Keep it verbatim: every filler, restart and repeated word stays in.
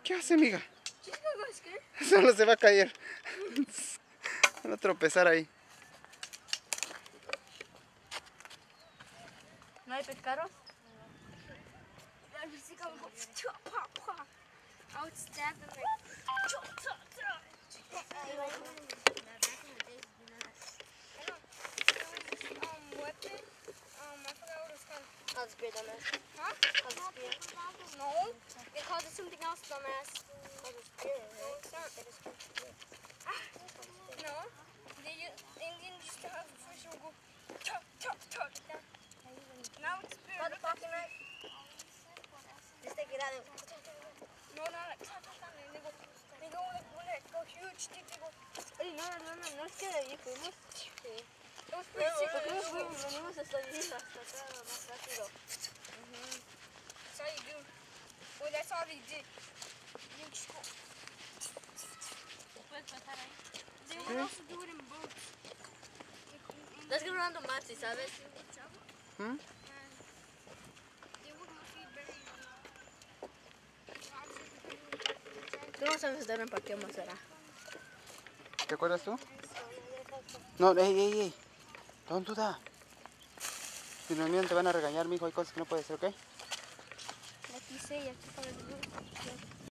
¿Qué hace, amiga? Solo se va a caer. Van a tropezar ahí. ¿No hay pescados? I would stab them like. Um, weapon. Um, I forgot what it's called. Called spear, dumbass. Huh? Called spear. No, they called it something else, dumbass. Called spear, No, it's not. Ah, no, the Indians used to have a fish and go chop, chop, chop. Now it's spear. Got the pocket knife? Just take it out and... No, no, like chop, chop, chop. And they go, they go like one that go huge stick. They go. Ay, no, no, no, no es que de ahí fuimos. Sí. It was pretty sick. ¿Por qué no fuimos? Venimos hasta allí, hasta acá, más rápido. That's all you do. Well, that's all they did. You just go. They would also do it in boats. Let's go around the Matsi, ¿sabes? ¿Mm? They would mostly bury Tú no sabes dar en parqueo más, ¿será? ¿Te acuerdas tú? No, ey, ey, ey. Don't do that. Si no miran te van a regañar, mijo. Hay cosas que no puedes hacer, ¿ok? Like you say, you have to follow the rules.